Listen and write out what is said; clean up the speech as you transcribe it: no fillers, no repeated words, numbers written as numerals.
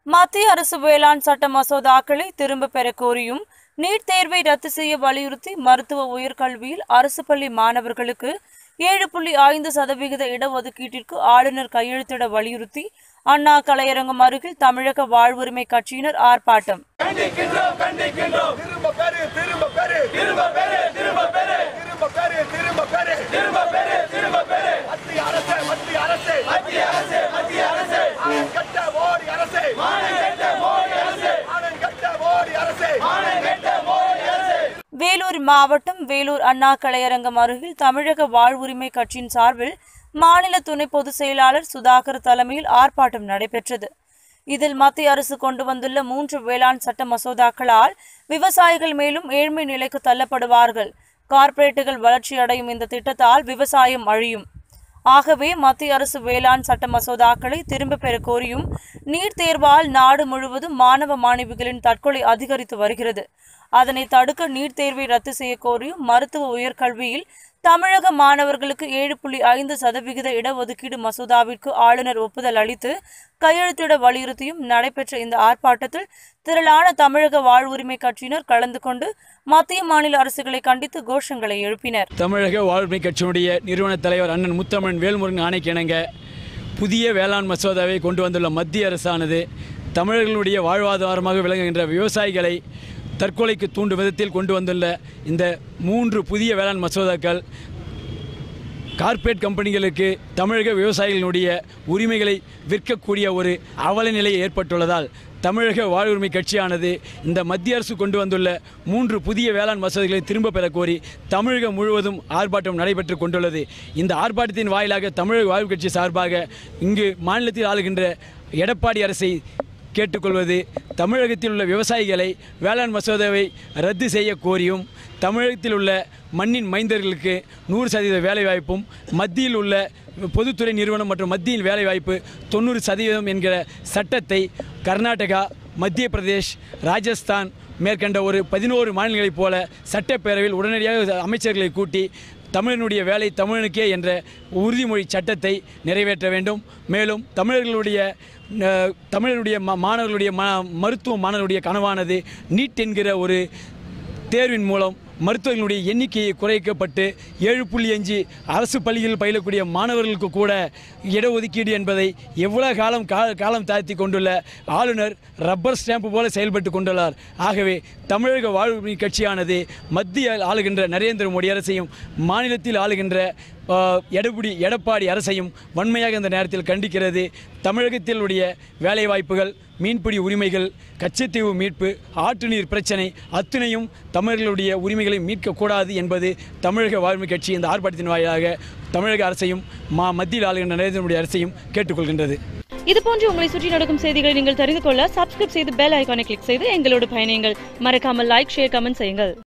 மத்திய அரசு வேளாண் சட்ட மசோதாக்களை திரும்ப பெற கோரியும் நீட் தேர்வை ரத்து செய்ய வலியுறுத்தி மருத்துவ உயர்கல்வியில் அரசு பள்ளி மாணவர்களுக்கு 7.5% இடஒதுக்கீட்டிற்கு ஆளுநர் கையெழுத்திட வலியுறுத்தி அண்ணா கலையரங்கம் அருகில் தமிழக வாழ்வுரிமை கட்சியினர் ஆர்ப்பாட்டம். வேலூர் மாவட்டம் வேலூர் அண்ணா கலையரங்கம் அருகில் தமிழக வாழ்வுரிமை கட்சியின் சார்பில் மாநில துணை பொதுச் செயலாளர் சுதாகர் தலைமையில் ஆர்ப்பாட்டம் நடைபெற்றது. இதில் மத்திய அரசு கொண்டு வந்துள்ள 3 வேளாண் சட்ட மசோதாக்களால் விவசாயிகள் மேலும் ஏழ்மை நிலைக்கு தள்ளப்படுவார்கள். கார்ப்பரேட்டுகள் வளர்ச்சி அடையும் இந்த திட்டத்தால் விவசாயம் அழியும். ஆகவே மத்திய அரசு வேளாண் சட்ட மசோதாக்களை திரும்ப பெற கோரியும் நீட் தேர்வால் நாடு முழுவதும் மாணவ மாணவிகளின் தற்கொலை அதிகரித்து வருகிறது. அதனை தடுக்க நீட் தேர்வை ரத்து செய்ய கோரியும் மருத்துவ உயர்கல்வியில் தமிழக மாணவர்களுக்கு 7.5% இடஒதுக்கீடு மசோதாவிற்கு ஆளுநர் ஒப்புதல் அளித்து கையெழுத்திட வலியுறுத்தியும் நடைபெற்ற இந்த ஆர்ப்பாட்டத்தில் திரளான தமிழக வாழ்வுரிமை கட்சியினர் கலந்து கொண்டு மத்திய மாநில அரசுகளை கண்டித்து கோஷங்களை எழுப்பினர். தமிழக வாழ்வுரிமை கட்சியினுடைய நிறுவன தலைவர் அண்ணன் முத்தமிழன் வேல்முருகன் ஆணைக்கிணங்க புதிய வேளாண் மசோதாவை கொண்டு வந்துள்ள மத்திய அரசானது தமிழர்களுடைய வாழ்வாதாரமாக விளங்குகின்ற விவசாயிகளை தற்கொலைக்கு தூண்டும் விதத்தில் கொண்டு வந்துள்ள இந்த 3 புதிய வேளாண் மசோதாக்கள் கார்ப்பரேட் கம்பெனிகளுக்கு தமிழக விவசாயிகளினுடைய உரிமைகளை விற்கக்கூடிய ஒரு அவல நிலை ஏற்பட்டுள்ளதால் தமிழக வாழ்வுரிமை கட்சியானது இந்த மத்திய அரசு கொண்டு வந்துள்ள 3 புதிய வேளாண் மசோதாக்களை திரும்ப பெற கோரி தமிழகம் முழுவதும் ஆர்ப்பாட்டம் நடைபெற்று கொண்டுள்ளது. இந்த ஆர்ப்பாட்டத்தின் வாயிலாக தமிழக வாழ்வுரிமை கட்சி சார்பாக இங்கு மாநிலத்தில் ஆளுகின்ற எடப்பாடி அரசை கேட்டுக்கொள்வது, தமிழகத்தில் உள்ள விவசாயிகளை வேளாண் மசோதாவை ரத்து செய்ய கோரியும் தமிழகத்தில் உள்ள மண்ணின் மைந்தர்களுக்கு 100% வேலைவாய்ப்பும் மத்தியில் உள்ள பொதுத்துறை நிறுவனம் மற்றும் மத்தியில் வேலைவாய்ப்பு 90% என்கிற சட்டத்தை கர்நாடகா, மத்திய பிரதேஷ், ராஜஸ்தான் மேற்கண்ட ஒரு 11 மாநிலங்களைப் போல சட்டப்பேரவையில் உடனடியாக அமைச்சர்களை கூட்டி தமிழனுடைய வேலை தமிழனுக்கே என்ற உறுதிமொழி சட்டத்தை நிறைவேற்ற வேண்டும். மேலும் தமிழனுடைய மாணவர்களுடைய மருத்துவ மாணவர்களுடைய கனவானது நீட் என்கிற ஒரு தேர்வின் மூலம் மருத்துவர்களுடைய எண்ணிக்கையை குறைக்கப்பட்டு 7.5 அரசு பள்ளிகளில் பயிலக்கூடிய மாணவர்களுக்கு கூட இடஒதுக்கீடு என்பதை எவ்வளவு காலம் தாழ்த்தி கொண்டுள்ள ஆளுநர் ரப்பர் ஸ்டாம்பு போல செயல்பட்டு கொண்டுள்ளார். ஆகவே தமிழக வாழ்வுரிமை கட்சியானது மத்திய ஆளுகின்ற நரேந்திர மோடி அரசையும் மாநிலத்தில் ஆளுகின்ற எடப்பாடி அரசையும் வன்மையாக இந்த நேரத்தில் கண்டிக்கிறது. தமிழகத்தில் உடைய வேலைவாய்ப்புகள், மீன்பிடி உரிமைகள், கச்சத்தீவு மீட்பு, ஆற்று நீர் பிரச்சனை அத்தனையும் தமிழர்களுடைய உரிமைகளை மீட்கக்கூடாது என்பது தமிழக வாழ்வுரிமை கட்சி இந்த ஆர்ப்பாட்டத்தின் வாயிலாக தமிழக அரசையும் மத்தியில் ஆளுகின்ற நரேந்திர மோடி அரசையும் கேட்டுக்கொள்கின்றது. இதுபோன்று உங்களை சுற்றி நடக்கும் செய்திகளை நீங்கள் தெரிந்து கொள்ள சப்ஸ்கிரைப் செய்து பெல் ஐகானை கிளிக் செய்து எங்களோடு பயணியுங்கள். மறக்காமல் லைக், ஷேர், கமெண்ட் செய்யுங்கள்.